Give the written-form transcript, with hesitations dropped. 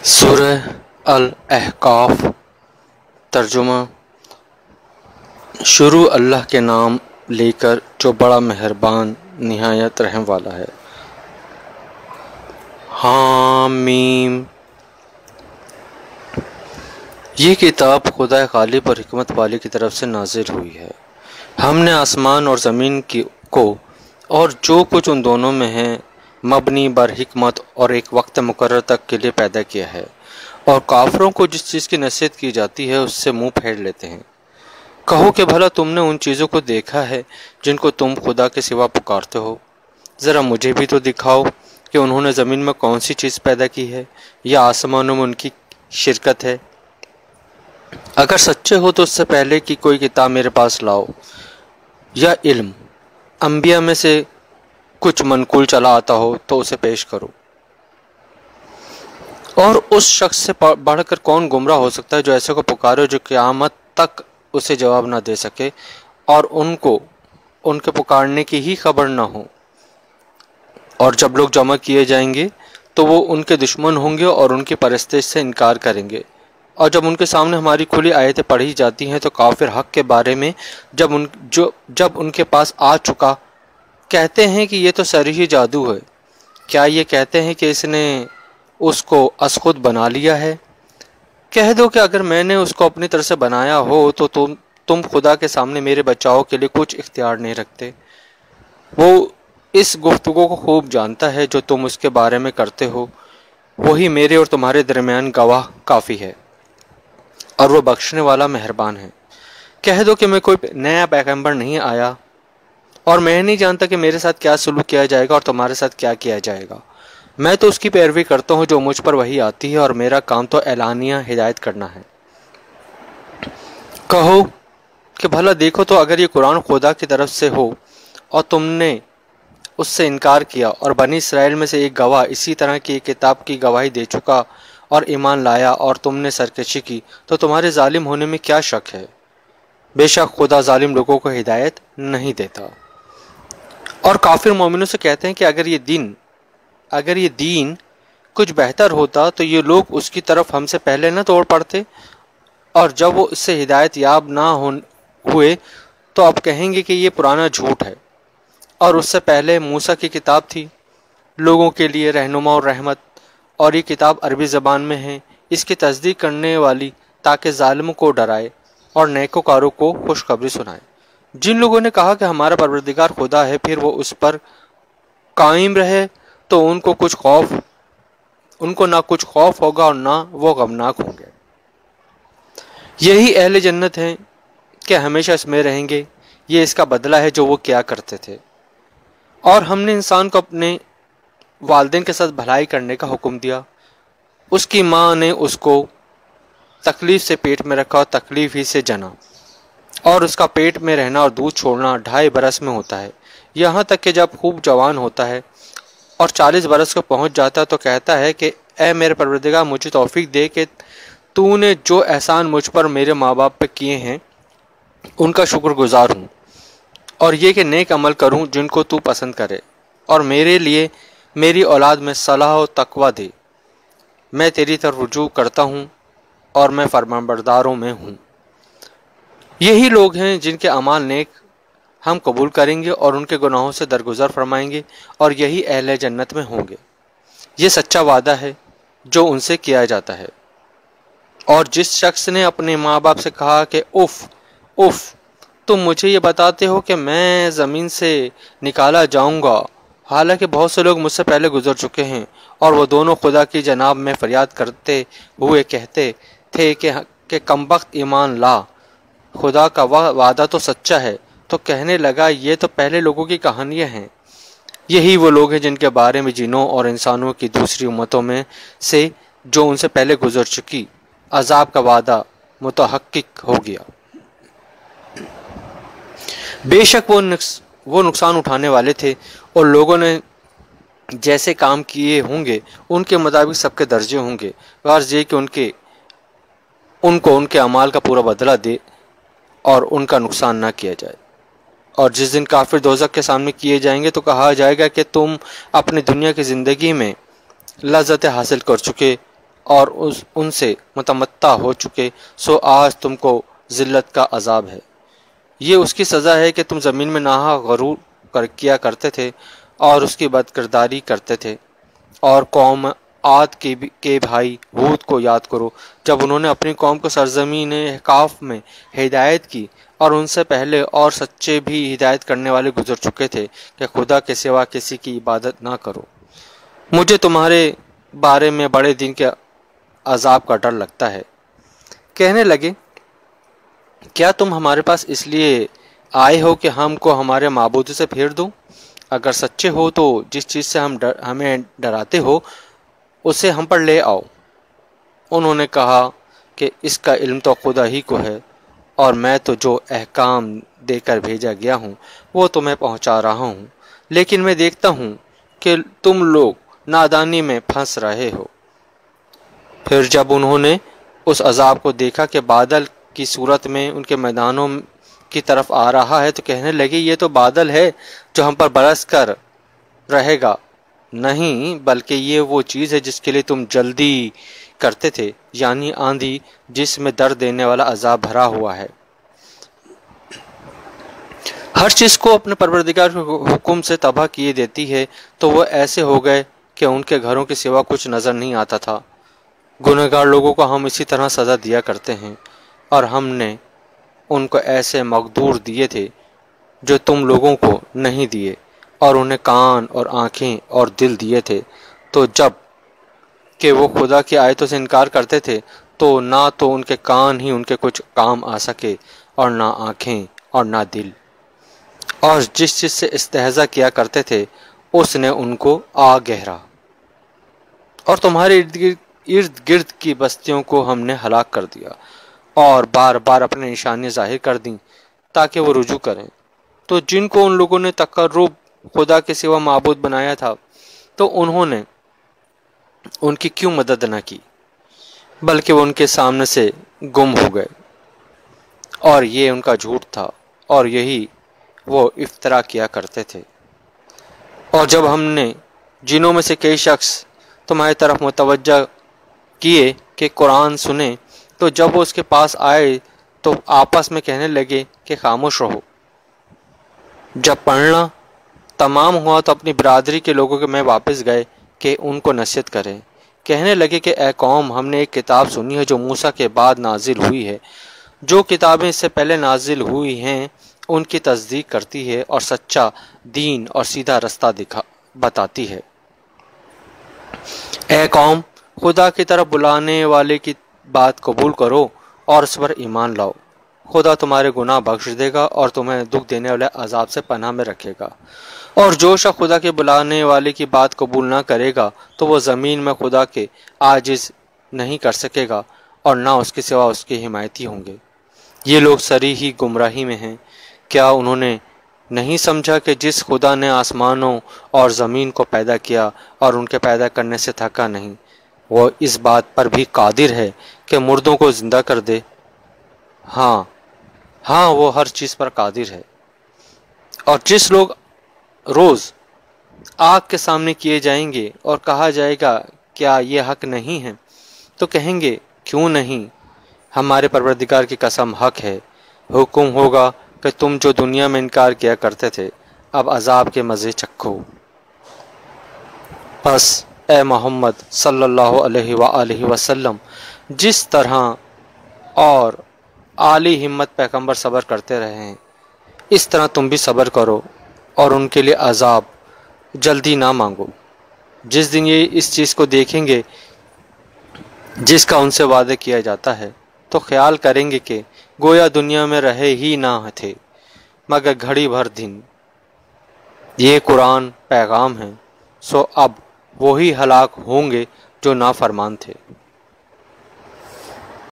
سورہ الاحقاف ترجمہ۔ شروع اللہ کے نام لے کر جو بڑا مہربان نہایت رحم والا ہے۔ حامیم۔ یہ کتاب خدا غالب اور حکمت والی کی طرف سے نازل ہوئی ہے۔ ہم نے آسمان اور زمین کو اور جو کچھ ان دونوں میں ہے مبنی بر حکمت اور ایک وقت مقرر تک کے لیے پیدا کیا ہے، اور کافروں کو جس چیز کی نصیحت کی جاتی ہے اس سے منہ پھیر لیتے ہیں۔ کہو کہ بھلا تم نے ان چیزوں کو دیکھا ہے جن کو تم خدا کے سوا پکارتے ہو؟ ذرا مجھے بھی تو دکھاؤ کہ انہوں نے زمین میں کون سی چیز پیدا کی ہے یا آسمانوں میں ان کی شرکت ہے۔ اگر سچے ہو تو اس سے پہلے کہ کوئی کتاب میرے پاس لاؤ، یا علم انبیاء میں سے کچھ منقول چلا آتا ہو تو اسے پیش کرو۔ اور اس شخص سے بڑھ کر کون گمراہ ہو سکتا ہے جو ایسے کو پکارے جو قیامت تک اسے جواب نہ دے سکے اور ان کے پکارنے کی ہی خبر نہ ہو۔ اور جب لوگ جمع کیے جائیں گے تو وہ ان کے دشمن ہوں گے اور ان کی پرستش سے انکار کریں گے، اور جب ان کے سامنے ہماری کھلی آیتیں پڑھی جاتی ہیں تو کافر حق کے بارے میں جب ان کے پاس آ چکا کہتے ہیں کہ یہ تو صریح جادو ہے۔ کیا یہ کہتے ہیں کہ اس نے اس کو از خود بنا لیا ہے؟ کہہ دو کہ اگر میں نے اس کو اپنی طرف سے بنایا ہو تو تم خدا کے سامنے میرے بچاؤ کے لیے کچھ اختیار نہیں رکھتے۔ وہ اس گفتگو کو خوب جانتا ہے جو تم اس کے بارے میں کرتے ہو، وہی میرے اور تمہارے درمیان گواہ کافی ہے، اور وہ بخشنے والا مہربان ہے۔ کہہ دو کہ میں کوئی نیا پیغمبر نہیں آیا، اور میں نہیں جانتا کہ میرے ساتھ کیا سلوک کیا جائے گا اور تمہارے ساتھ کیا کیا جائے گا۔ میں تو اس کی پیروی کرتا ہوں جو مجھ پر وحی آتی ہے، اور میرا کام تو اعلانیہ ہدایت کرنا ہے۔ کہو کہ بھلا دیکھو تو اگر یہ قرآن خدا کی طرف سے ہو اور تم نے اس سے انکار کیا، اور بنی اسرائیل میں سے ایک گواہ اسی طرح کی ایک کتاب کی گواہی دے چکا اور ایمان لایا، اور تم نے سرکشی کی، تو تمہارے ظالم ہونے میں کیا شک ہے؟ بے شک خدا ظالم لوگوں کو ہدایت نہیں دیتا۔ اور کافر مومنوں سے کہتے ہیں کہ اگر یہ دین کچھ بہتر ہوتا تو یہ لوگ اس کی طرف ہم سے پہلے نہ توڑ پڑتے، اور جب وہ اس سے ہدایت یاب نہ ہوئے تو اب کہیں گے کہ یہ پرانا جھوٹ ہے، اور اس سے پہلے موسیٰ کی کتاب تھی لوگوں کے لیے رہنما اور رحمت، اور یہ کتاب عربی زبان میں ہے، اس کی تصدیق کرنے والی تاکہ ظالموں کو ڈرائے اور نیکوکاروں کو خوشخبری سنائے۔ جن لوگوں نے کہا کہ ہمارا پروردگار خدا ہے، پھر وہ اس پر قائم رہے تو ان کو نہ کچھ خوف ہوگا اور نہ وہ غمناک ہوں گے۔ یہی اہل جنت ہیں کہ ہمیشہ اس میں رہیں گے، یہ اس کا بدلہ ہے جو وہ کیا کرتے تھے۔ اور ہم نے انسان کو اپنے والدین کے ساتھ بھلائی کرنے کا حکم دیا۔ اس کی ماں نے اس کو تکلیف سے پیٹ میں رکھا اور تکلیف ہی سے جنا، اور اس کا پیٹ میں رہنا اور دودھ چھوڑنا 2.5 برس میں ہوتا ہے، یہاں تک کہ جب خوب جوان ہوتا ہے اور 40 برس کو پہنچ جاتا ہے تو کہتا ہے کہ اے میرے پروردگار، مجھے توفیق دے کہ تو نے جو احسان مجھ پر میرے ماں باپ پہ کیے ہیں ان کا شکر گزار ہوں، اور یہ کہ نیک عمل کروں جن کو تو پسند کرے، اور میرے لیے میری اولاد میں صلاح و تقوی دے۔ میں تیری طرف رجوع کرتا ہوں اور میں فرمانبرداروں میں ہوں۔ یہی لوگ ہیں جن کے اعمال نیک ہم قبول کریں گے اور ان کے گناہوں سے درگزر فرمائیں گے، اور یہی اہل جنت میں ہوں گے۔ یہ سچا وعدہ ہے جو ان سے کیا جاتا ہے۔ اور جس شخص نے اپنے ماں باپ سے کہا کہ اف تم مجھے یہ بتاتے ہو کہ میں زمین سے نکالا جاؤں گا، حالانکہ بہت سے لوگ مجھ سے پہلے گزر چکے ہیں، اور وہ دونوں خدا کی جناب میں فریاد کرتے ہوئے کہتے تھے کہ کمبخت ایمان لا، خدا کا وعدہ تو سچا ہے، تو کہنے لگا یہ تو پہلے لوگوں کی کہانیاں ہیں۔ یہی وہ لوگ ہیں جن کے بارے میں جنوں اور انسانوں کی دوسری امتوں میں سے جو ان سے پہلے گزر چکی عذاب کا وعدہ متحقق ہو گیا۔ بے شک وہ نقصان اٹھانے والے تھے، اور لوگوں نے جیسے کام کیے ہوں گے ان کے مطابق سب کے درجے ہوں گے، غرض یہ کہ ان کو ان کے اعمال کا پورا بدلہ دے اور ان کا نقصان نہ کیا جائے۔ اور جس دن کافر دوزخ کے سامنے کیے جائیں گے تو کہا جائے گا کہ تم اپنی دنیا کی زندگی میں لذت حاصل کر چکے اور ان سے متمتع ہو چکے، سو آج تم کو ذلت کا عذاب ہے۔ یہ اس کی سزا ہے کہ تم زمین میں ناحق غرور کیا کرتے تھے اور اس کی بدکرداری کرتے تھے۔ اور قوم عاد کے بھائی ہود کو یاد کرو، جب انہوں نے اپنی قوم کو سرزمین احقاف میں ہدایت کی، اور ان سے پہلے اور سچے بھی ہدایت کرنے والے گزر چکے تھے کہ خدا کے سوا کسی کی عبادت نہ کرو۔ مجھے تمہارے بارے میں بڑے دن کے عذاب کا ڈر لگتا ہے۔ کہنے لگے، کیا تم ہمارے پاس اس لیے آئے ہو کہ ہم کو ہمارے معبود سے پھیر دو؟ اگر سچے ہو تو جس چیز سے ہمیں ڈراتے ہو اسے ہم پر لے آؤ۔ انہوں نے کہا کہ اس کا علم تو خدا ہی کو ہے، اور میں تو جو احکام دے کر بھیجا گیا ہوں وہ تمہیں پہنچا رہا ہوں، لیکن میں دیکھتا ہوں کہ تم لوگ نادانی میں پھنس رہے ہو۔ پھر جب انہوں نے اس عذاب کو دیکھا کہ بادل کی صورت میں ان کے میدانوں کی طرف آ رہا ہے، تو کہنے لگے، یہ تو بادل ہے جو ہم پر برس کر رہے گا۔ نہیں، بلکہ یہ وہ چیز ہے جس کے لیے تم جلدی کرتے تھے، یعنی آندھی جس میں درد دینے والا عذاب بھرا ہوا ہے۔ ہر چیز کو اپنے پروردگار کے حکم سے تباہ کیے دیتی ہے، تو وہ ایسے ہو گئے کہ ان کے گھروں کے سوا کچھ نظر نہیں آتا تھا۔ گنہگار لوگوں کو ہم اسی طرح سزا دیا کرتے ہیں، اور ہم نے ان کو ایسے مقدور دیے تھے جو تم لوگوں کو نہیں دیے، اور انہیں کان اور آنکھیں اور دل دیے تھے، تو جب کہ وہ خدا کی آیتوں سے انکار کرتے تھے تو نہ تو ان کے کان ہی ان کے کچھ کام آ سکے، اور نہ آنکھیں اور نہ دل، اور جس چیز سے استہزا کیا کرتے تھے اس نے ان کو آ گہرا۔ اور تمہارے ارد گرد کی بستیوں کو ہم نے ہلاک کر دیا، اور بار بار اپنے نشانیاں ظاہر کر دیں تاکہ وہ رجوع کریں۔ تو جن کو ان لوگوں نے تقرب خدا کے سوا معبود بنایا تھا، تو انہوں نے ان کی کیوں مدد نہ کی، بلکہ وہ ان کے سامنے سے گم ہو گئے، اور یہ ان کا جھوٹ تھا، اور یہی وہ افترا کیا کرتے تھے۔ اور جب ہم نے جنوں میں سے کئی شخص تمہاری طرف متوجہ کیے کہ قرآن سنیں، تو جب وہ اس کے پاس آئے تو آپس میں کہنے لگے کہ خاموش رہو۔ جب پڑھنا تمام ہوا تو اپنی برادری کے لوگوں کے میں واپس گئے کہ ان کو نصیحت کریں۔ کہنے لگے کہ اے قوم، ہم نے ایک کتاب سنی ہے جو موسیٰ کے بعد نازل ہوئی ہے، جو کتابیں اس سے پہلے نازل ہوئی ہیں ان کی تصدیق کرتی ہے اور سچا دین اور سیدھا رستہ بتاتی ہے۔ اے قوم، خدا کی طرف بلانے والے کی بات قبول کرو اور اس پر ایمان لاؤ۔ خدا تمہارے گناہ بخش دے گا اور تمہیں دکھ دینے والے عذاب سے پناہ میں رکھے گا۔ اور جو شخص خدا کے بلانے والے کی بات قبول نہ کرے گا تو وہ زمین میں خدا کے عاجز نہیں کر سکے گا، اور نہ اس کے سوا اس کے حمایتی ہوں گے۔ یہ لوگ صریحی گمراہی میں ہیں۔ کیا انہوں نے نہیں سمجھا کہ جس خدا نے آسمانوں اور زمین کو پیدا کیا اور ان کے پیدا کرنے سے تھکا نہیں، وہ اس بات پر بھی قادر ہے کہ مردوں کو زندہ کر دے؟ ہاں وہ ہر چیز پر قادر ہے۔ اور جس لوگ روز آگ کے سامنے کیے جائیں گے اور کہا جائے گا کیا یہ حق نہیں ہے، تو کہیں گے کیوں نہیں، ہمارے پروردگار کی قسم حق ہے۔ حکم ہوگا کہ تم جو دنیا میں انکار کیا کرتے تھے اب عذاب کے مزے چکھو۔ پس اے محمد صلی اللہ علیہ وآلہ وسلم، جس طرح اور عالی ہمت پیغمبر صبر کرتے رہے ہیں اس طرح تم بھی صبر کرو، اور ان کے لیے عذاب جلدی نہ مانگو۔ جس دن یہ اس چیز کو دیکھیں گے جس کا ان سے وعدہ کیا جاتا ہے تو خیال کریں گے کہ گویا دنیا میں رہے ہی نہ تھے مگر گھڑی بھر دن۔ یہ قرآن پیغام ہے، سو اب وہی ہلاک ہوں گے جو نافرمان تھے۔